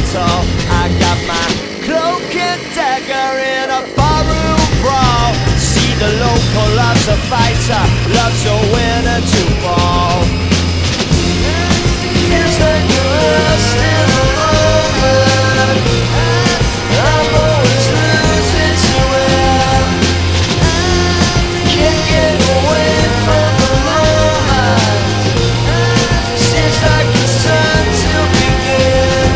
all. I got my cloak and dagger in a barroom brawl. See the local loves a fighter, loves a winner to fall. Is the lust in the moment? I'm always losing to it. Can't get away from the moment. Seems like it's time to begin.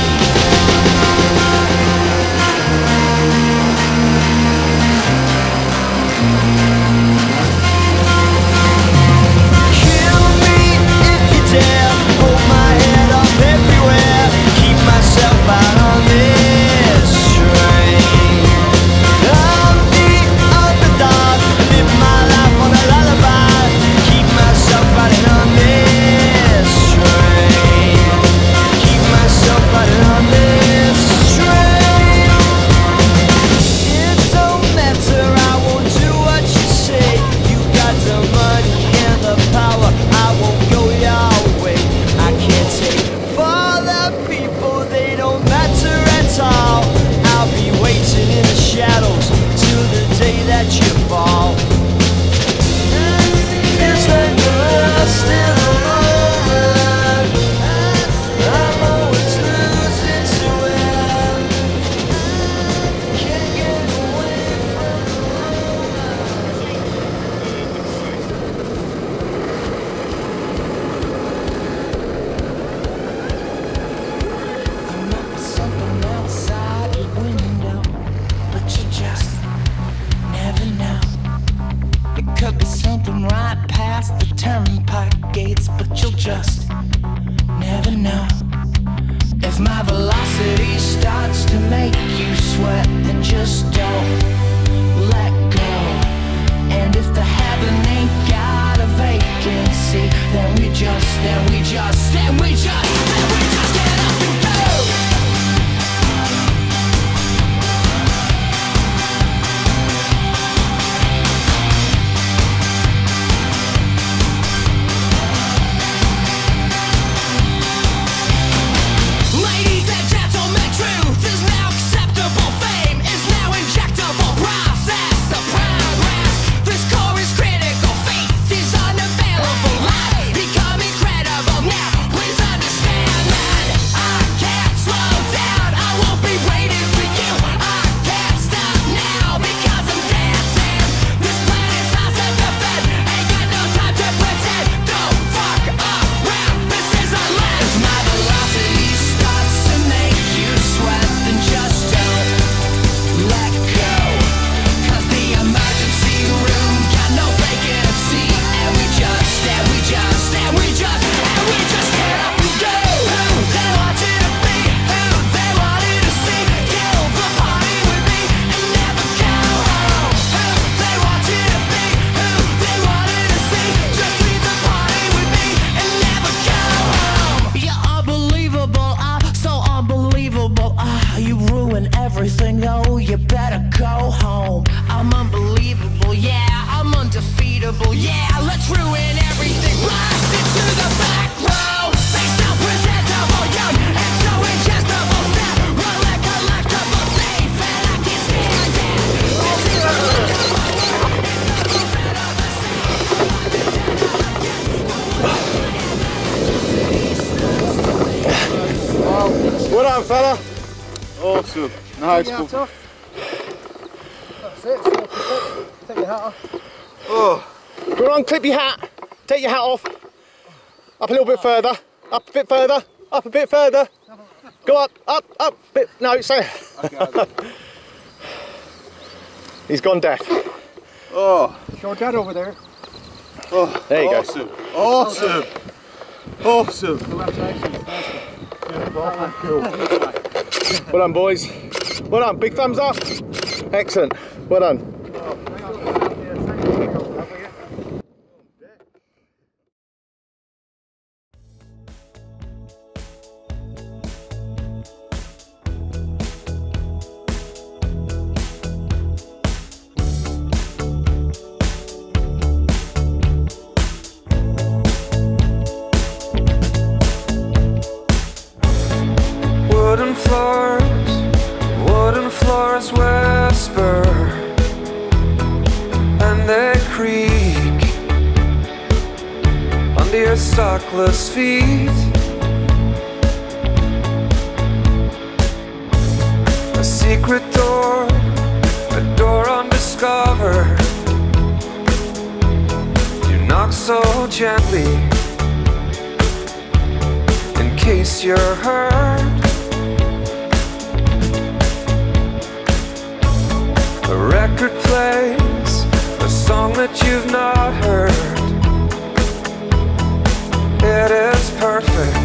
Kill me if you dare. Hold my head up everywhere. Keep myself out on this train. I'm the underdog. Live my life on a lullaby. Keep myself riding on this train. Keep myself riding on this train. It don't matter, I won't do what you say. You got the money and the power, I won't go your way. I can't take for the people, they don't matter at all. I'll be waiting in the shadows till the day that you fall. It's like the lust in the moment. I'm always losing to it. Can't get away from the I'm up with something outside your window, but you just never know. It could be something right past the turnpike gates, but you'll just never know. If my velocity starts to make you sweat, then just don't let go. And if the heaven ain't got a vacancy, then we just get up and go. Ladies and gentlemen, truth is now acceptable. Fame is now injectable. Process the progress. This core is critical. Faith is unavailable. Life become incredible. Now please understand that I can't slow down. I won't be waiting for you. I can't stop now because I'm dancing. This planet's ours to defend. Ain't got no time to pretend. Don't fuck around. This is our land. If my velocity starts to make you sweat, then just don't let go. 'Cause the emergency room got no vacancy, and we just get up and go. Who they wanted to be, who they wanted to see, kill the party with me and never go home. Who they wanted to be, who they wanted to see, just leave the party with me and never go home. You're unbelievable, so unbelievable. You ruin everything, though. You better go home. I'm unbelievable, yeah. I'm undefeatable, yeah. Let's ruin everything. Blast into the back row. They sound presentable, young and so ingestible. Snap, electable, safe, and I can stand it. This is Well done, fella. Awesome. Nice. That's it. Take your hat off. Oh, Go on, clip your hat. Take your hat off. Up a little bit further. Up a bit further. Up a bit further. Go up. Bit. No, say. He's gone deaf. oh, Show Dad over there. oh. There you go. Awesome. Awesome. Well done, boys. Well done. Big thumbs up. Excellent. Well done. Wouldn't sockless feet. A secret door, a door undiscovered. You knock so gently, in case you're hurt. A record plays a song that you've not heard. It is perfect.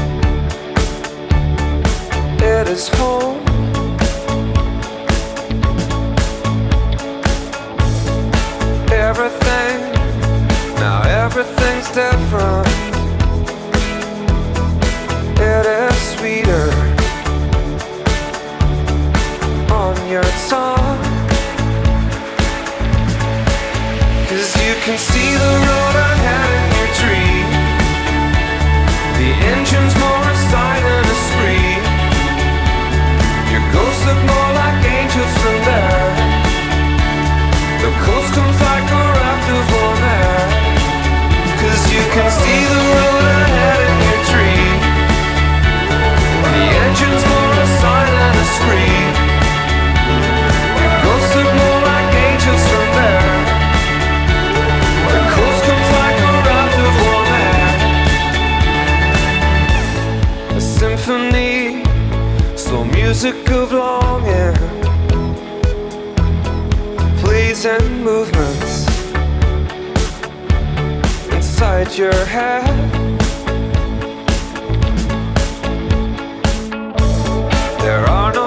It is home. Everything, now everything's different. It is sweeter on your tongue. 'Cause you can see the road ahead in your tree. The engine's more a sign than a scream. Your ghosts look more like angels from there. The coast comes like a raft of warm air. 'Cause you can see the road ahead in your tree. The engine's more a sign than a scream. Your ghosts look more like angels from there. The coast comes like a raft of warm air. A symphony, slow music of longing, pleasing movements inside your head. There are no